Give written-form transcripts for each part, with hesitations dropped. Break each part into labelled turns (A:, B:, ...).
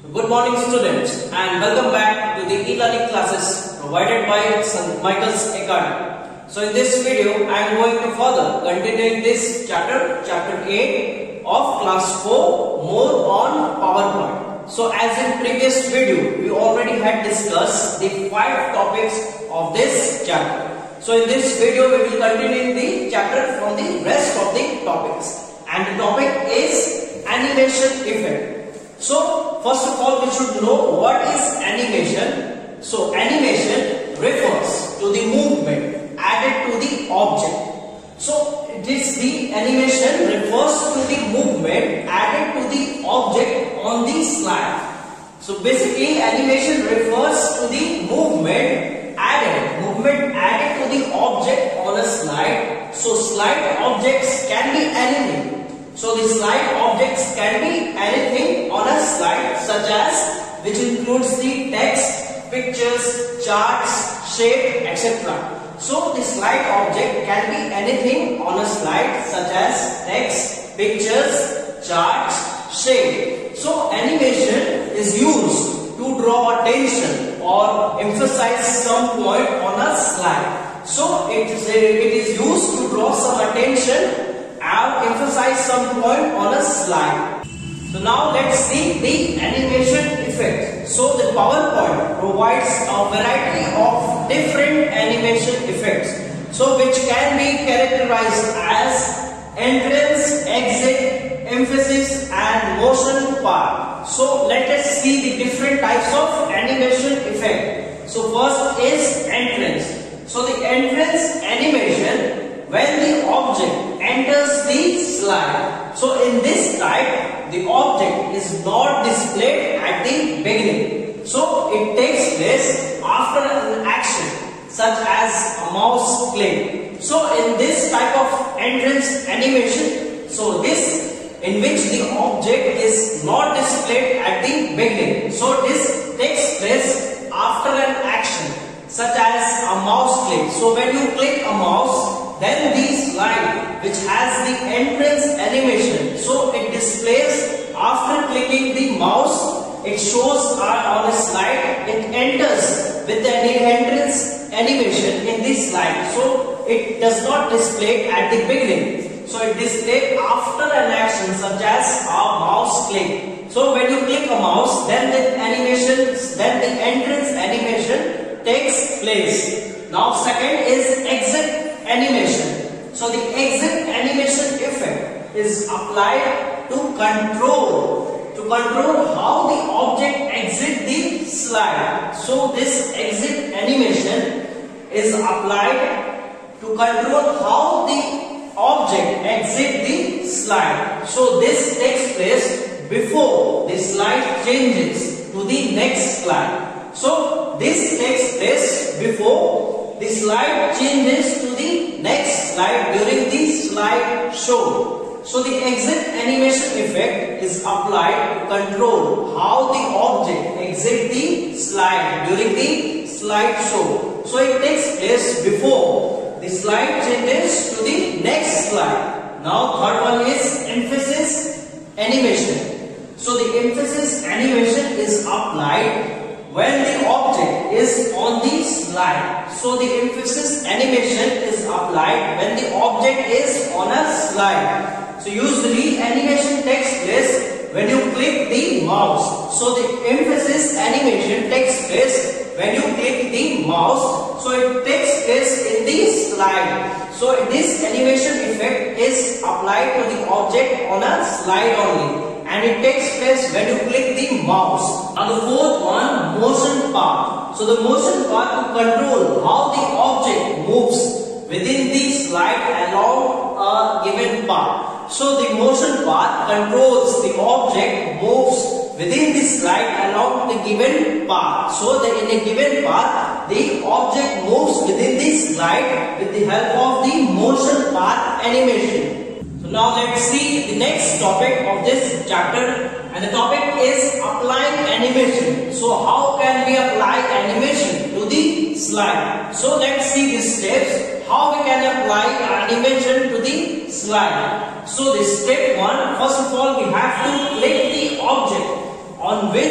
A: Good morning students and welcome back to the e-learning classes provided by St. Michael's Academy. So in this video I am going to further continue this chapter 8 of class 4 more on PowerPoint. So as in previous video we already had discussed the 5 topics of this chapter. So in this video we will continue the chapter from the rest of the topics, and the topic is animation effect. So first of all we should know what is animation. So animation refers to the movement added to the object. So it is the animation refers to the movement added to the object on the slide. So basically animation refers to the movement added to the object on a slide. So slide objects can be anything. So the slide objects can be anything on a slide, such as which includes the text, pictures, charts, shape, etc. So the slide object can be anything on a slide, such as text, pictures, charts, shape. So animation is used to draw attention or emphasize some point on a slide. So it is used to draw some attention and emphasize some point on a slide. So now let's see the animation effect. So the PowerPoint provides a variety of different animation effects, so which can be characterized as entrance, exit, emphasis and motion part. So let us see the different types of animation effect. So first is entrance. So the entrance animation, when the object enters the slide. So in this type, the object is not displayed at the beginning. So it takes place after an action, such as a mouse click. So in this type of entrance animation, so this in which the object is not displayed at the beginning. So this takes place after an action, such as a mouse click. So when you click a mouse, then the slide which has the entrance animation, so it displays after clicking the mouse, it shows on a slide, it enters with the entrance animation in this slide. So it does not display at the beginning. So it displays after an action, such as a mouse click. So when you click a mouse, then the entrance animation takes place. Now second is exit animation. So the exit animation effect is applied to control how the object exit the slide. So this exit animation is applied to control how the object exit the slide. So this takes place before the slide changes to the next slide. So this takes place before the slide changes to the next slide during the slide show. So the exit animation effect is applied to control how the object exits the slide during the slide show. So it takes place before the slide changes to the next slide. Now third one is emphasis animation. So the emphasis animation is applied when the object is on the slide. So the emphasis animation is applied when the object is on a slide. So usually animation takes place when you click the mouse. So the emphasis animation takes place when you click the mouse. So it takes place in the slide. So this animation effect is applied to the object on a slide only, and it takes place when you click the mouse. Now the fourth one, motion part. So the motion part to control how the object moves within the slide along a given path. So the motion part controls the object moves within the slide along the given path. So that in a given path, the object moves within the slide with the help of the motion path animation. So now let's see the next topic of this chapter, and the topic is applying animation. So how can we apply animation to the slide? So let's see the steps how we can apply animation to the slide. So the step 1, first of all we have to click the object on which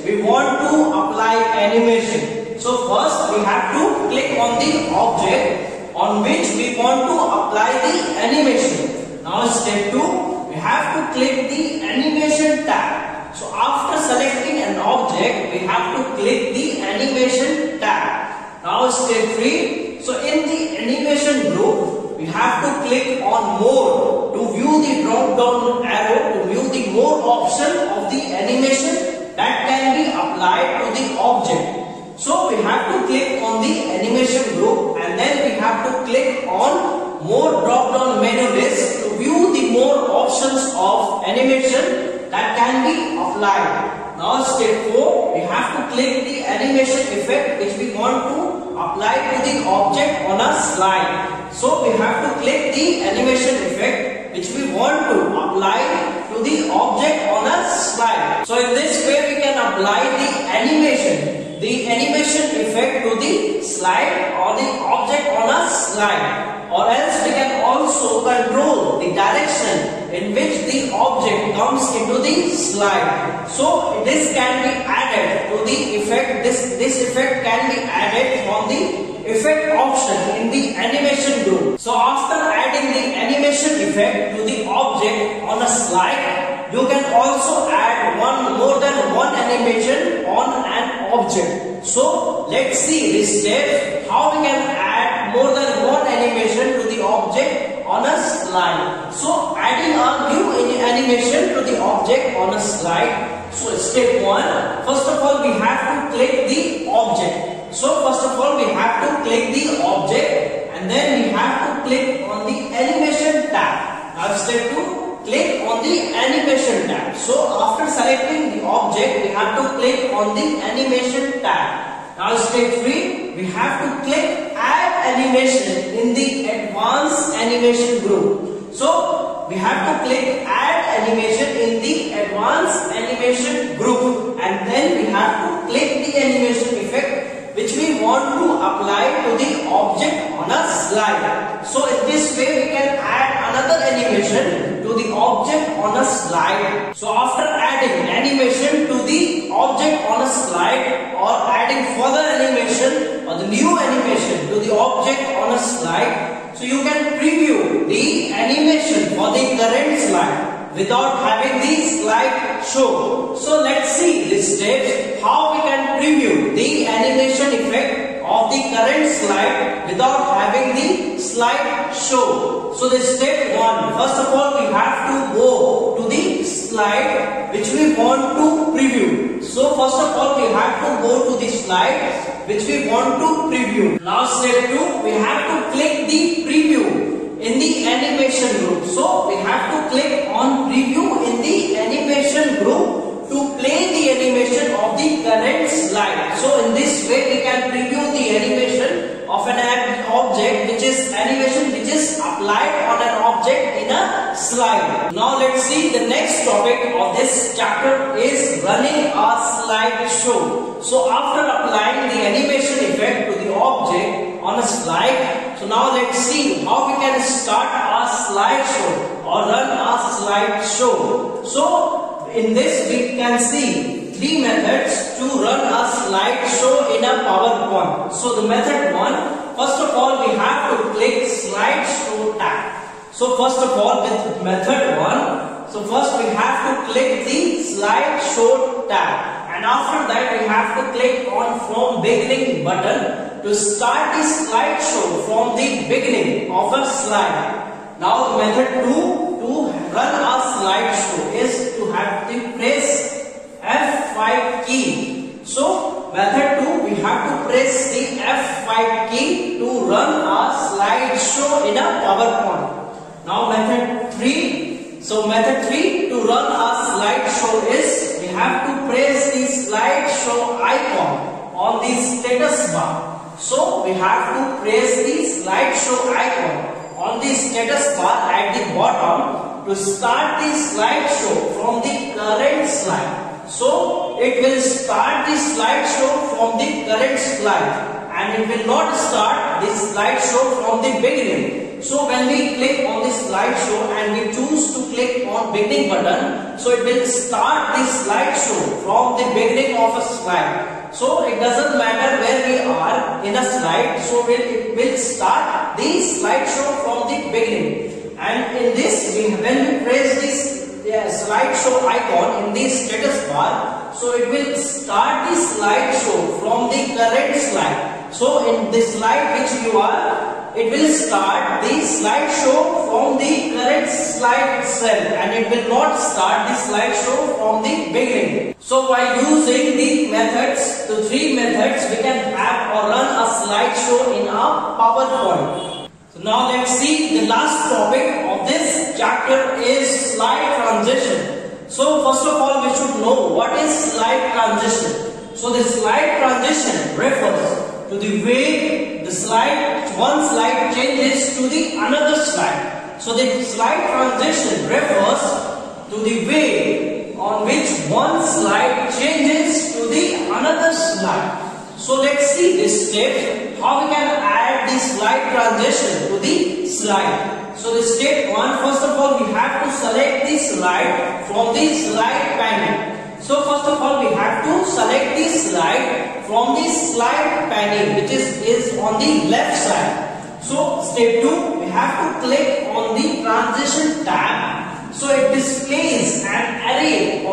A: we want to apply animation. So first we have to click on the object on which we want to apply the animation. Now step 2, we have to click the animation tab. So after selecting an object, we have to click the animation tab. Now step 3, so in the animation group, we have to click on more to view the drop down arrow to view the more option of the animation that can be applied to the object. So we have to click on the animation group and then we have to click on more drop down menu list to view the more options of animation that can be applied. Now step 4, we have to click the animation effect which we want to apply to the object on a slide. So we have to click the animation effect which we want to apply to the object on a slide. So in this way we can apply the animation effect to the slide or the object on a slide. Or else we can also control the direction in which the object comes into the slide. So this can be added to the effect. This effect can be added from the effect option in the animation group. So after adding the animation effect to the object on a slide, you can also add more than one animation on an object. So let's see this step how we can add more than one animation to the object on a slide. So adding a new animation to the object on a slide. So step 1, first of all we have to click the object. So first of all we have to click the object and then we have to click on the animation tab. Now step 2, click on the animation tab. So after selecting the object we have to click on the animation tab. Now step 3, we have to click add animation in the advanced animation group. So we have to click add animation in the advanced animation group and then we have to click the animation effect which we want to apply to the object on a slide. So in this way we can add another animation to the object on a slide. So after adding animation to the object on a slide or adding further animation or the new animation to the object on a slide, so you can preview the animation for the current slide without having the slide show. So let's see this steps how we can preview the animation effect of the current slide without having the slide show. So the step 1, first of all we have to go to the slide which we want to preview. So first of all we have to go to the slide which we want to preview. Now step 2, we have to click the preview in the animation group. So we have to click on preview in the animation group to play the animation of the current slide. So in this way we can preview the animation of an object which is applied on an object in a slide. Now let's see the next topic of this chapter is running a slide show. So after applying the animation effect to the object on a slide, so now let's see how we can start a slide show or run a slide show. So in this we can see 3 methods to run a slide show in a PowerPoint. So the method 1, first of all we have to click slide show tab. So first of all with method 1, so first we have to click the slide show tab. And after that we have to click on from beginning button to start the slideshow from the beginning of a slide. Now the method 2 to run a slideshow is to have to press F5 key. So method 2 we have to press the F5 key to run a slideshow in a PowerPoint. Now method 3, so method 3 to run a slideshow is we have to press the slideshow icon on the status bar. So we have to press the slideshow icon on the status bar at the bottom to start the slideshow from the current slide. So it will start the slideshow from the current slide and it will not start the slideshow from the beginning. So when we click on this slideshow and we choose to click on beginning button, so it will start this slideshow from the beginning of a slide. So it doesn't matter where we are in a slide, so it will start the slideshow from the beginning. And in this, when we press this slideshow icon in the status bar, so it will start the slideshow from the current slide. So in this slide which you are, it will start the slideshow from the current slide itself, and it will not start the slideshow from the beginning. So by using the methods, the three methods, we can have or run a slideshow in our PowerPoint. So now let's see the last topic of this chapter is slide transition. So first of all, we should know what is slide transition. So the slide transition refers to the way one slide changes to the another slide. So the slide transition refers to the way on which one slide changes to the another slide. So let's see this step, how we can add the slide transition to the slide. So the step 1, first of all, we have to select the slide from the slide panel. So first of all, we have to select the slide from the slide panel, which is on the left side. So step 2, we have to click on the transition tab. So it displays an array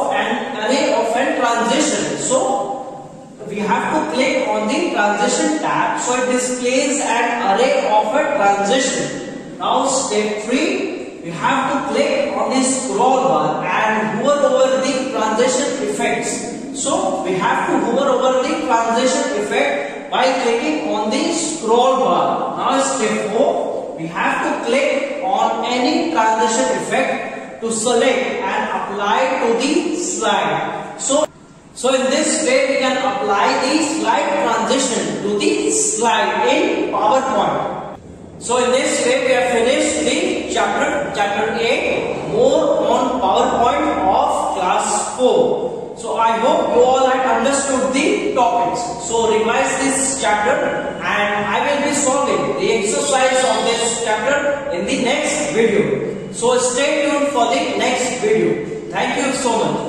A: of transition. So we have to click on the transition tab. So it displays an array of a transition. Now step 3, we have to click on the scroll bar and hover over the transition effects. So we have to hover over the transition effect by clicking on the scroll bar. Now step 4, we have to click on any transition effect to select and apply to the slide. So in this way we can apply the slide transition to the slide in PowerPoint. So in this way we have finished the chapter 8, more on PowerPoint of class 4. So I hope you all had understood the topics. So revise this chapter and I will be solving the exercise of this chapter in the next video. So stay tuned for the next video. Thank you so much.